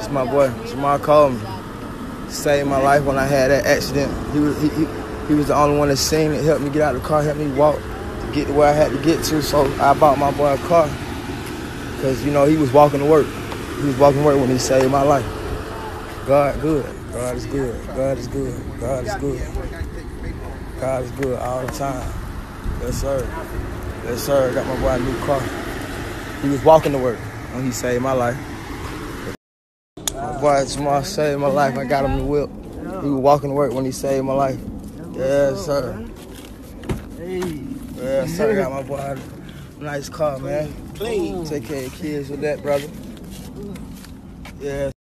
It's my boy. Jamal called me. Saved my life when I had that accident. He was the only one that seen it, helped me get out of the car, helped me walk to get to where I had to get to. So I bought my boy a car because, you know, he was walking to work. He was walking to work when he saved my life. God good. God is good. God is good. God is good. God is good all the time. Yes, sir. Yes, sir. Got my boy a new car. He was walking to work when he saved my life. My boy Jamal saved my life. I got him the whip. He was walking to work when he saved my life. Yes, sir. Yes, sir. Got my boy a nice car, man. Clean. Take care of your kids with that, brother. Yeah.